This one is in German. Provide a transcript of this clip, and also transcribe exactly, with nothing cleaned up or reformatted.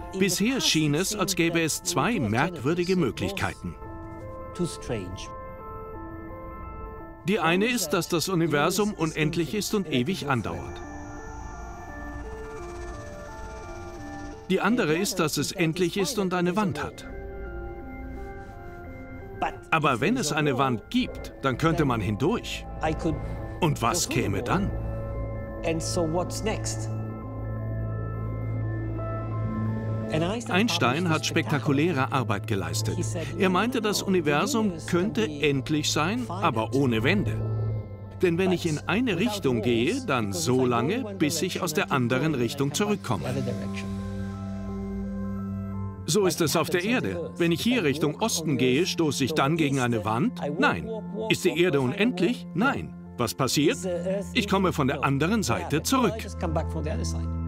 Bisher schien es, als gäbe es zwei merkwürdige Möglichkeiten. Die eine ist, dass das Universum unendlich ist und ewig andauert. Die andere ist, dass es endlich ist und eine Wand hat. Aber wenn es eine Wand gibt, dann könnte man hindurch. Und was käme dann? Einstein hat spektakuläre Arbeit geleistet. Er meinte, das Universum könnte endlich sein, aber ohne Wände. Denn wenn ich in eine Richtung gehe, dann so lange, bis ich aus der anderen Richtung zurückkomme. So ist es auf der Erde. Wenn ich hier Richtung Osten gehe, stoße ich dann gegen eine Wand? Nein. Ist die Erde unendlich? Nein. Was passiert? Ich komme von der anderen Seite zurück.